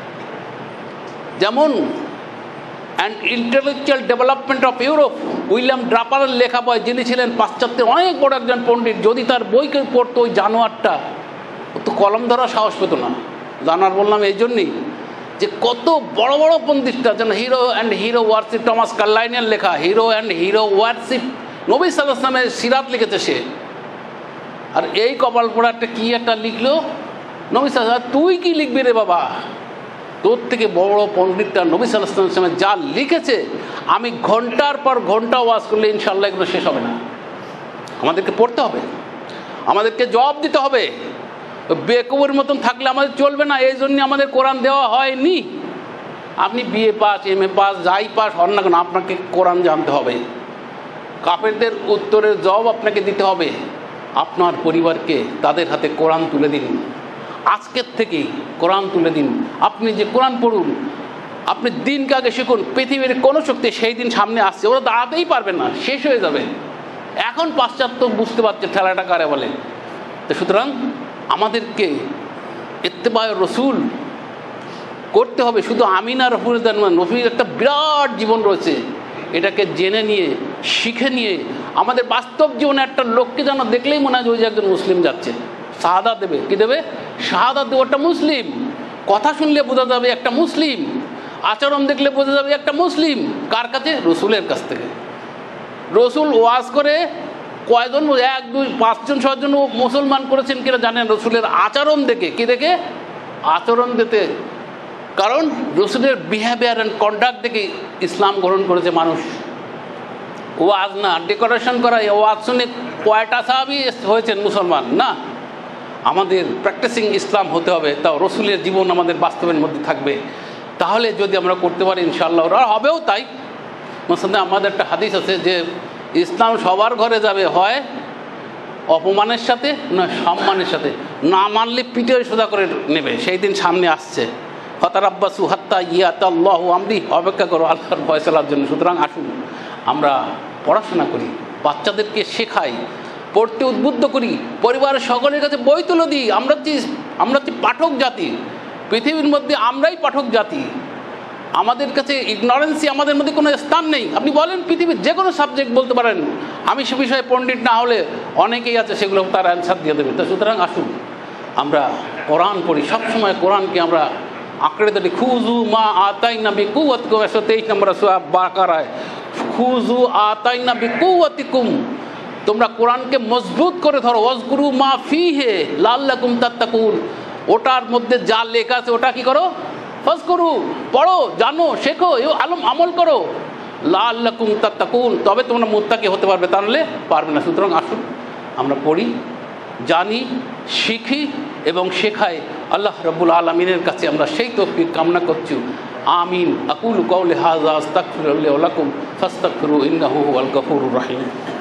যেমন and intellectual development of Europe, William ড্রাপারের লেখা বই, যিনি ছিলেন পাশ্চাত্যের অনেক বড় একজন পণ্ডিত, যদি তার বইকে পড়তো ওই জানোয়ারটা, ও তো কলম ধরা সাহস পেত না। জানোয়ার বললাম এই জন্যই যে কত বড় বড় পণ্ডিতটা, যেন hero and hero worship, Thomas কার্লাইনের লেখা হিরো অ্যান্ড হিরো ওয়ারশিপ, নবী সাল্লাল্লাহু আলাইহি ওয়াসাল্লামের সিরাত লিখেছে সে। আর এই কপাল পোড়া একটা কি একটা লিখলো, নবী সাল্লাল্লাহু আলাইহি ওয়াসাল্লাম, তুই কি লিখবি রে বাবা? তোর থেকে বড় পণ্ডিতটা নবী সাল্লাল্লাহু আলাইহি ওয়াসাল্লাম যা লিখেছে, আমি ঘন্টার পর ঘন্টা ওয়াজ করলে ইনশাআল্লাহ এগুলো শেষ হবে না। আমাদেরকে পড়তে হবে, আমাদেরকে জবাব দিতে হবে। বেকুবের মতন থাকলে আমাদের চলবে না। এই জন্য আমাদের কোরআন দেওয়া হয়নি। আপনি বিএ পাস, এমএ পাস, যাই পাস হন না কেন, আপনাকে কোরআন জানতে হবে। কাফেরদের উত্তরের জবাব আপনাকে দিতে হবে। আপনার পরিবারকে তাদের হাতে কোরআন তুলে দিন, আজকের থেকেই কোরআন তুলে দিন। আপনি যে কোরআন পড়ুন, আপনি দিনকে আগে শিখুন। পৃথিবীর কোনো শক্তি সেই দিন সামনে আসছে, ওরা দাঁড়াতেই পারবে না, শেষ হয়ে যাবে। এখন পাশ্চাত্য বুঝতে পারছে ঠেলাটা কারে বলে। তো সুতরাং আমাদেরকে ইত্তেবায়ে রসুল করতে হবে। শুধু আমিনা রফুলের নবীর একটা বিরাট জীবন রয়েছে, এটাকে জেনে নিয়ে শিখে নিয়ে আমাদের বাস্তব জীবনে একটা লোককে যেন দেখলেই মনে হয় ওই যে একজন মুসলিম যাচ্ছে, শাহাদাত দেবে। কি দেবে? শাহাদাত দেবে। একটা মুসলিম। কথা শুনলে বোঝা যাবে একটা মুসলিম, আচরণ দেখলে বোঝা যাবে একটা মুসলিম। কার কাছে? রসুলের কাছ থেকে। রসুল ওয়াজ করে কয়জন? 1, 2, 5 জন 6 জন মুসলমান করেছেন কিনা জানেন? রসুলের আচরণ দেখে। কি দেখে? আচরণ দেখে। কারণ রসুলের বিহেভিয়ার অ্যান্ড কন্ডাক্ট দেখে ইসলাম গ্রহণ করেছে মানুষ। ওয়াজ না ডেকোরেশন করা, ওয়াজ শুনে কয়টা সাহাবী হয়েছেন মুসলমান? না, আমাদের প্র্যাকটিসিং ইসলাম হতে হবে, তাও রসুলের জীবন আমাদের বাস্তবের মধ্যে থাকবে। তাহলে যদি আমরা করতে পারি ইনশাআল্লাহ ওরা হবেও তাই। মুসলমান আমাদের একটা হাদিস আছে যে ইসলাম সবার ঘরে যাবে, হয় অপমানের সাথে না সম্মানের সাথে। না মানলে পিঠে সোজা করে নেবে, সেই দিন সামনে আসছে। ফাতারাব্বাসু হাত্তা ইয়াতাল্লাহু আমরি, অপেক্ষা করো আল্লাহর ফয়সালার জন্য। সুতরাং আসুন আমরা পড়াশোনা করি, বাচ্চাদেরকে শেখাই, পড়তে উদ্বুদ্ধ করি, পরিবারের সকলের কাছে বই তুলে দিই। আমরা যে পাঠক জাতি, পৃথিবীর মধ্যে আমরাই পাঠক জাতি। আমাদের কাছে ইগনোরেন্সি, আমাদের মধ্যে কোনো স্থান নেই। আপনি বলেন পৃথিবীর যে কোনো সাবজেক্ট বলতে পারেন, আমি সে বিষয়ে পণ্ডিত না হলে অনেকেই আছে সেগুলো তার অ্যান্সার দিয়ে দেবে। তো সুতরাং আসুন আমরা কোরআন পড়ি, সবসময় কোরআনকে আমরা আঁকড়ে ধরি। খুজু মা আতাইনা বিকুওয়াতিকুম, 123 নম্বর সূরা বাকারায়, খুজু আতাইনা বিকুওয়াতিকুম, তোমরা কোরআনকে মজবুত করে ধরো। ওয়াজকুরু মা ফিহে লাল্লাকুম তাত্তাকুন, ওটার মধ্যে যা লেখা আছে ওটা কি করো? ফাজকুরু, পড়ো, জানো, শেখো, আমল করো। লাল্লাকুম তাত্তাকুন, তবে তোমরা মুত্তাকি হতে পারবে, তাহলে পারবে না। সুতরাং আসুন আমরা পড়ি, জানি, শিখি এবং শেখাই। আল্লাহ রাব্বুল আলামিনের কাছে আমরা সেই তৌফিক কামনা করছি। আমিন। আকুলু কাওলি হাযা আস্তাগফিরুল্লাহ ওয়া লাকুম ফাস্তাগফিরু ইন্নাহু হুয়াল গফুরুর রহিম।